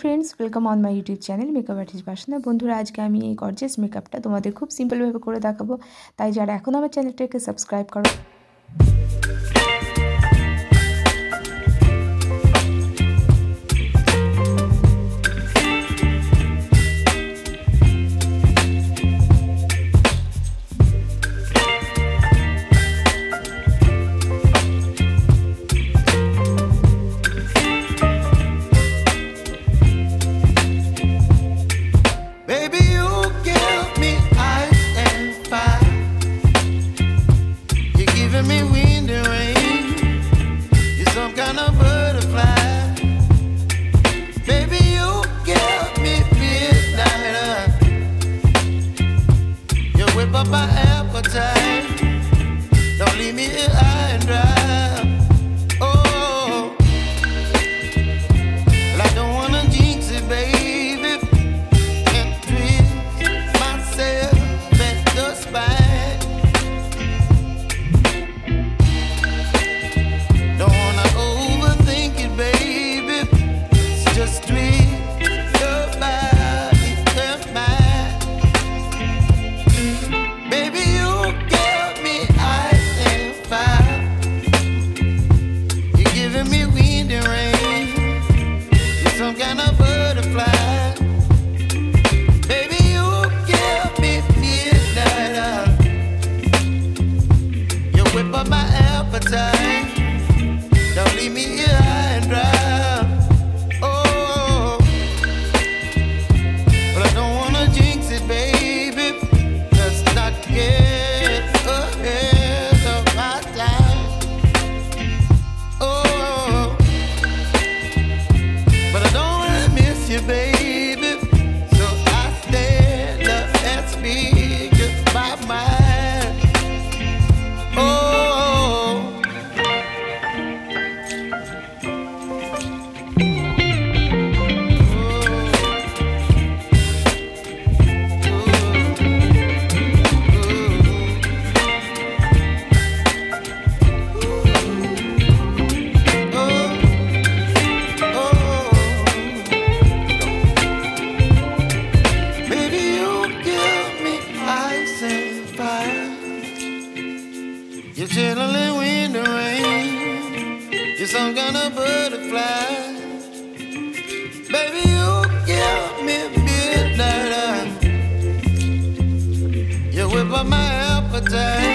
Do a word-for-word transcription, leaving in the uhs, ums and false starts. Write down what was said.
Friends welcome on my YouTube channel makeup artist Basna Bandhura आज के आमी गॉर्जियास मेकअपटा तुम्हादेर खूब सिम्पल भावे करे देखाबो ताई जारा एखोनो आमार चैनलटाके सबस्क्राइब करो। Me wind and rain, you're some kind of butterfly. Baby, you give me midnight. You whip up my appetite. Don't leave me here high and dry. Oh, well, I don't wanna jinx it, baby, and twist myself at the spine. Just tweet your body and mine. Baby, you give me ice and fire. You're giving me wind and rain. You're some kind of butterfly. Baby, you give me midnight. You whip up my appetite. Don't leave me here high and dry. Baby, so I stand up and speak just my mind. Oh, you're chilling wind and rain. You're some kind of butterfly. Baby, you give me midnight. You whip up my appetite.